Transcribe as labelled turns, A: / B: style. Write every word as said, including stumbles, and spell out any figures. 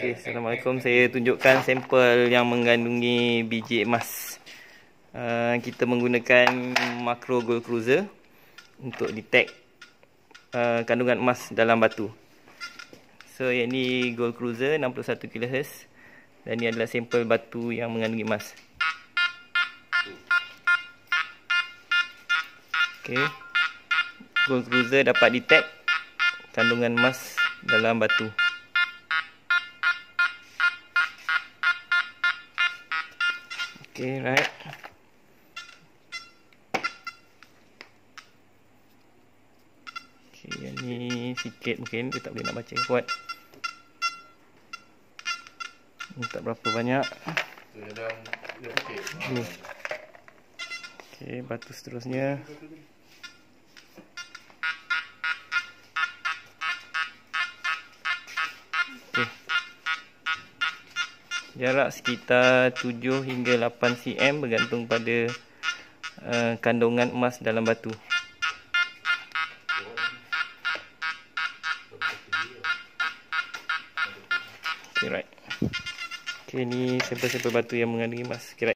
A: Okay, Assalamualaikum. Saya tunjukkan sampel yang mengandungi biji emas. Uh, kita menggunakan makro Gold Cruiser untuk detect uh, kandungan emas dalam batu. So, yang ni Gold Cruiser enam puluh satu kilohertz dan ini adalah sampel batu yang mengandungi emas. Okay. Gold Cruiser dapat detect kandungan emas dalam batu. Okay, right. Okay, yang ni sikit mungkin dia tak boleh nak baca kuat. Ni tak berapa banyak. Ni. Okay, batu seterusnya. Okay. Jarak sekitar tujuh hingga lapan sentimeter bergantung pada uh, kandungan emas dalam batu. Okay, right. Okay, ni sampel-sampel batu yang mengandungi emas. Okay, right.